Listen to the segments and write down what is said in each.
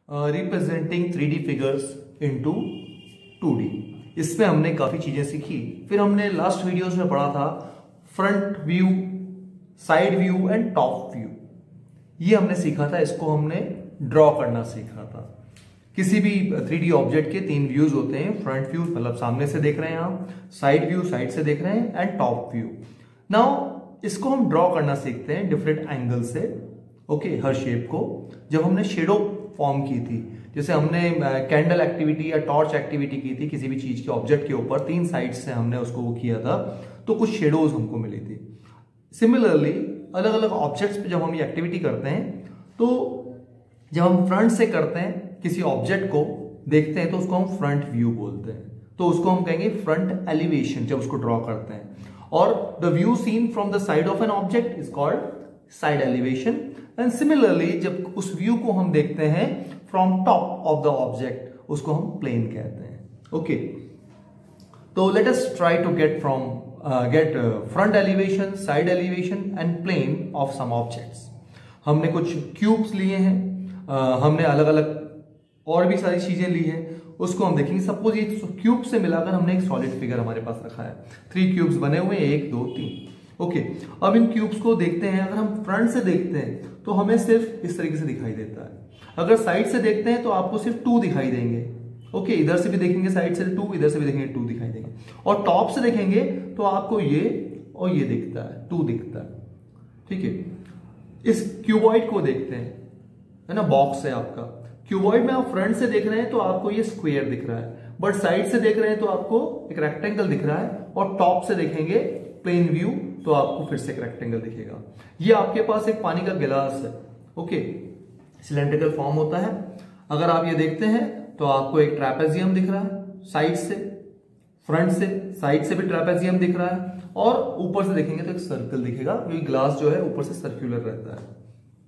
Representing 3D figures into 2D। इसमें हमने काफी चीजें सीखी। फिर हमने लास्ट वीडियोस में पढ़ा था front view, side view and top view. ये हमने सीखा था, इसको हमने ड्रॉ करना सीखा था। किसी भी 3D ऑब्जेक्ट के 3 व्यूज होते हैं। फ्रंट व्यू मतलब सामने से देख रहे हैं आप, साइड व्यू साइड से देख रहे हैं, एंड टॉप व्यू। नाउ इसको हम ड्रॉ करना सीखते हैं डिफरेंट एंगल से। ओके, हर शेप को जब हमने शेडो फॉर्म की थी, जैसे हमने कैंडल एक्टिविटी या टॉर्च एक्टिविटी की थी किसी भी चीज के ऑब्जेक्ट के ऊपर, 3 साइड से हमने उसको वो किया था, तो कुछ शेडोज हमको मिली थी। सिमिलरली अलग अलग ऑब्जेक्ट्स पे जब हम ये एक्टिविटी करते हैं, तो जब हम फ्रंट से करते हैं किसी ऑब्जेक्ट को देखते हैं तो उसको हम फ्रंट व्यू बोलते हैं। तो उसको हम कहेंगे फ्रंट एलिवेशन जब उसको ड्रॉ करते हैं। और the view seen from the side of an object is called side elevation. And similarly जब उस व्यू को हम देखते हैं from top of the object, उसको हम प्लेन कहते हैं। ओके, तो let us try to get front elevation, side elevation and plan of some objects. हमने कुछ क्यूब्स लिए हैं, हमने अलग अलग और भी सारी चीजें ली है, उसको हम देखेंगे। सपोज ये क्यूब से मिलाकर हमने एक सॉलिड फिगर हमारे पास रखा है। 3 क्यूब्स बने हुए, 1 2 3। ओके, अब इन क्यूब्स को देखते हैं। अगर हम फ्रंट से देखते हैं तो हमें सिर्फ इस तरीके से दिखाई देता है। अगर साइड से देखते हैं तो आपको सिर्फ 2 दिखाई देंगे। ओके, इधर से भी देखेंगे साइड से 2, इधर से भी देखेंगे 2 दिखाई देंगे। और टॉप से देखेंगे तो आपको ये और ये दिखता है, 2 दिखता है। ठीक है, इस क्यूबॉइड को देखते हैं, है ना, बॉक्स है आपका। क्यूबॉइड में आप फ्रंट से देख रहे हैं तो आपको ये स्क्वायर दिख रहा है, बट साइड से देख रहे हैं तो आपको एक रेक्टेंगल दिख रहा है, और टॉप से देखेंगे प्लेन व्यू तो आपको फिर से एक रेक्टेंगल दिखेगा। ये आपके पास एक पानी का गिलास है। ओके, सिलेंड्रिकल फॉर्म होता है। अगर आप ये देखते हैं तो आपको एक ट्रैपेजियम दिख रहा है साइड से, फ्रंट से, साइड से भी ट्रैपेजियम दिख रहा है, और ऊपर से देखेंगे तो एक सर्कल दिखेगा, क्योंकि ग्लास जो है ऊपर से सर्कुलर रहता है।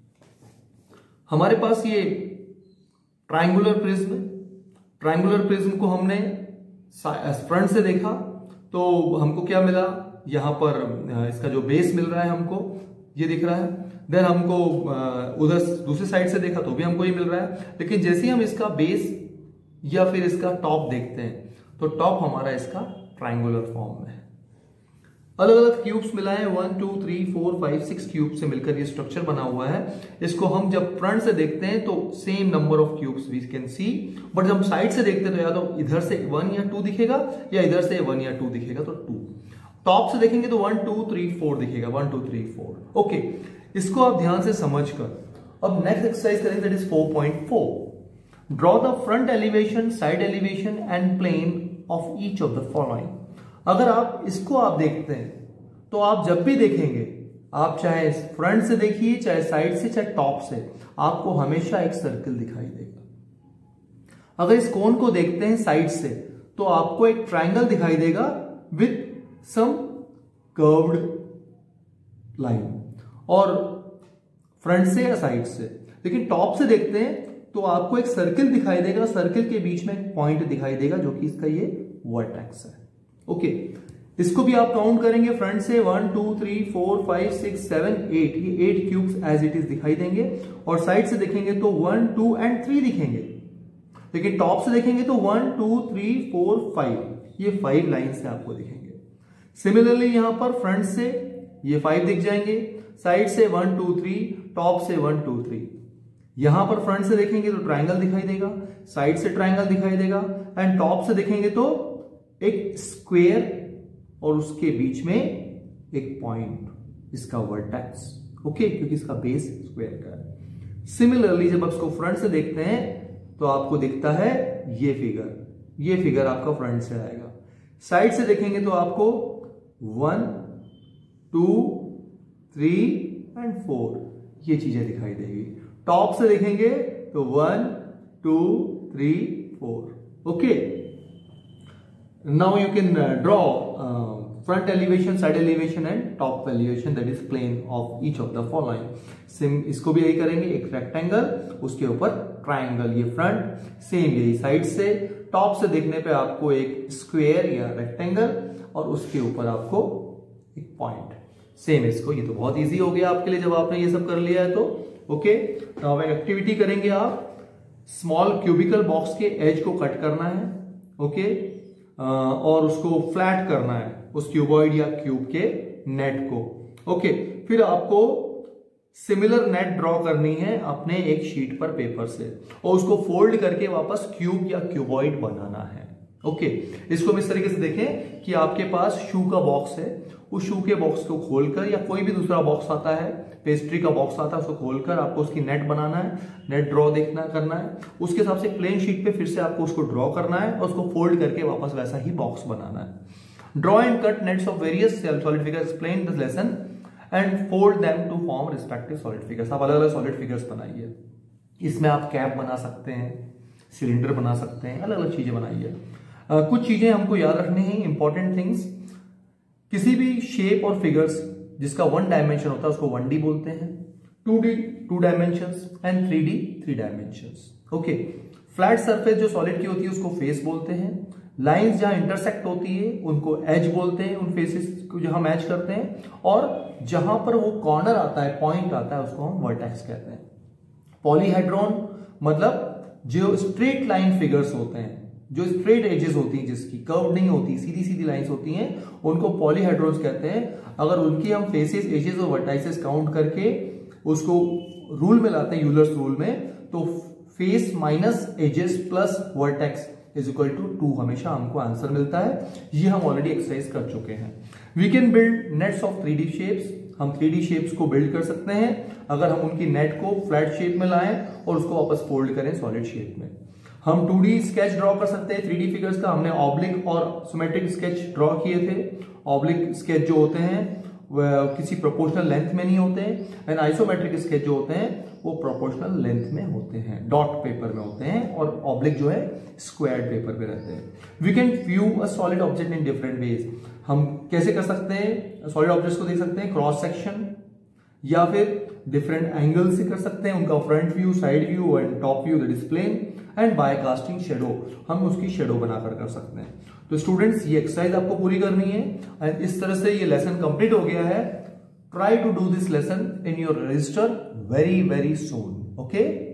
हमारे पास ये ट्रायंगुलर प्रिज्म, ट्रायंगुलर प्रिज्म को हमने फ्रंट से देखा तो हमको क्या मिला, यहां पर इसका जो बेस मिल रहा है हमको ये दिख रहा है। देन हमको उधर दूसरी साइड से देखा तो भी हमको ये मिल रहा है। लेकिन जैसे ही हम इसका बेस या फिर इसका टॉप देखते हैं तो टॉप हमारा इसका ट्रायंगुलर फॉर्म में है। अलग अलग क्यूब्स मिलाए, 1 2 3 4 5 6 क्यूब से मिलकर ये स्ट्रक्चर बना हुआ है। इसको हम जब फ्रंट से देखते हैं तो same number of cubes we can see, but जब साइड से देखते हैं तो या तो इधर से 1 या 2 दिखेगा, या इधर से 1 या 2 दिखेगा, तो 2। टॉप से देखेंगे तो 1 2 3 4 दिखेगा, 1 2 3 4। ओके, इसको आप ध्यान से समझकर अब नेक्स्ट एक्सरसाइज करेंगे, that is 4.4। Draw the front elevation, side elevation and plan of each of the following. अगर आप इसको आप देखते हैं तो आप जब भी देखेंगे, आप चाहे फ्रंट से देखिए, चाहे साइड से, चाहे टॉप से, आपको हमेशा एक सर्कल दिखाई देगा। अगर इस कोन को देखते हैं साइड से तो आपको एक ट्रायंगल दिखाई देगा विथ सम कर्व्ड लाइन, और फ्रंट से या साइड से। लेकिन टॉप से देखते हैं तो आपको एक सर्कल दिखाई देगा, सर्कल के बीच में एक पॉइंट दिखाई देगा जो कि इसका ये वर्टेक्स है। ओके, इसको भी आप काउंट करेंगे फ्रंट से 1 2 3 4 5 6 7 8, ये 8 क्यूब्स एज इट इज दिखाई देंगे। और साइड से देखेंगे तो 1 2 एंड 3 दिखेंगे। लेकिन टॉप से देखेंगे तो 1 2 3 4 5, ये 5 लाइन से आपको दिखेंगे। सिमिलरली यहां पर फ्रंट से ये 5 दिख जाएंगे, साइड से 1 2 3, टॉप से 1 2 3। यहां पर फ्रंट से देखेंगे तो ट्रायंगल दिखाई देगा, साइड से ट्रायंगल दिखाई देगा, एंड टॉप से देखेंगे तो एक स्क्वायर और उसके बीच में एक पॉइंट, इसका वर्टेक्स। ओके, क्योंकि इसका बेस स्क्वायर का है। सिमिलरली जब आप इसको फ्रंट से देखते हैं तो आपको दिखता है ये फिगर आपका फ्रंट से आएगा। साइड से देखेंगे तो आपको 1 2 3 एंड 4 ये चीजें दिखाई देगी। टॉप से देखेंगे तो 1 2 3 4। Okay, now you can draw front elevation, side elevation and top elevation, that is plane of each of the following. इसको भी यही करेंगे, एक रेक्टेंगल, उसके ऊपर ट्रायंगल, ये फ्रंट, सेम यही साइड से। टॉप से देखने पे आपको एक स्क्वायर या रेक्टेंगल, और उसके ऊपर आपको एक पॉइंट, सेम इसको। ये तो बहुत इजी हो गया आपके लिए जब आपने ये सब कर लिया है तो। ओके, नाउ एक एक्टिविटी करेंगे आप। स्मॉल क्यूबिकल बॉक्स के एज को कट करना है, ओके, और उसको फ्लैट करना है उस क्यूबॉइड या क्यूब के नेट को, ओके। फिर आपको सिमिलर नेट ड्रॉ करनी है अपने एक शीट पर पेपर से और उसको फोल्ड करके वापस क्यूब या क्यूबॉइड बनाना है, ओके। इसको हम इस तरीके से देखें कि आपके पास शू का बॉक्स है, उस शू के बॉक्स को खोलकर या कोई भी दूसरा बॉक्स आता है, पेस्ट्री का बॉक्स आता है, उसको खोलकर आपको उसकी नेट बनाना है, नेट ड्रॉ करना है। उसके हिसाब से प्लेन शीट पे फिर से आपको उसको ड्रॉ करना है और उसको फोल्ड करके वापस वैसा ही बॉक्स बनाना है। Draw and cut nets of various solid figures, explain this lesson and fold them to form respective solid figures. आप अलग अलग सॉलिड फिगर्स बनाइए। इसमें आप कैप बना सकते हैं, सिलेंडर बना सकते हैं, अलग अलग चीजें बनाइए। कुछ चीजें हमको याद रखनी है, इंपॉर्टेंट थिंग्स। किसी भी शेप और फिगर्स जिसका 1 डायमेंशन होता है उसको 1D बोलते हैं, 2D 2 dimensions and 3D 3 dimensions, okay. Flat surface जो सॉलिड की होती है उसको फेस बोलते हैं। लाइंस जहां इंटरसेक्ट होती है उनको एज बोलते हैं, उन फेसेस को जहां मैच करते हैं, और जहां पर वो कॉर्नर आता है, पॉइंट आता है, उसको हम वर्टेक्स कहते हैं। पॉलीहेड्रॉन मतलब जो स्ट्रेट लाइन फिगर्स होते हैं, जो स्ट्रेट एजेस होती हैं, जिसकी कर्व नहीं होती, सीधी सीधी लाइंस होती हैं, उनको पॉलीहेड्रॉन्स कहते हैं। अगर उनकी हम फेसेस, एजेस और वर्टाइसेस काउंट करके उसको रूल में लाते हैं, यूलर्स रूल में, तो face minus edges plus vertex is equal to 2 हमेशा हमको आंसर मिलता है। ये हम ऑलरेडी एक्सरसाइज कर चुके हैं। We can build nets of 3D shapes. हम 3D शेप्स को बिल्ड कर सकते हैं अगर हम उनकी नेट को फ्लैट शेप में लाएं और उसको वापस फोल्ड करें सॉलिड शेप में। हम 2D स्केच ड्रॉ कर सकते हैं 3D फिगर्स का। हमने ऑब्लिक और सिमेट्रिक स्केच ड्रॉ किए थे। ऑब्लिक स्केच जो होते हैं वह किसी प्रोपोर्शनल लेंथ में नहीं होते हैं, एंड आइसोमेट्रिक स्केच जो होते हैं वो प्रोपोर्शनल लेंथ में होते हैं, डॉट पेपर में होते हैं, और ऑब्लिक जो है स्क्वायर पेपर पे रहते हैं। We can view a solid object in different ways. हम कैसे कर सकते हैं सॉलिड ऑब्जेक्ट्स को देख सकते हैं, क्रॉस सेक्शन या फिर डिफरेंट एंगल से कर सकते हैं, उनका front view, side view and top view that is plan, and by casting shadow, हम उसकी शेडो बनाकर कर सकते हैं। तो स्टूडेंट्स ये एक्सरसाइज आपको पूरी करनी है, एंड इस तरह से ये लेसन कंप्लीट हो गया है। Try to do this lesson in your register very very soon, okay.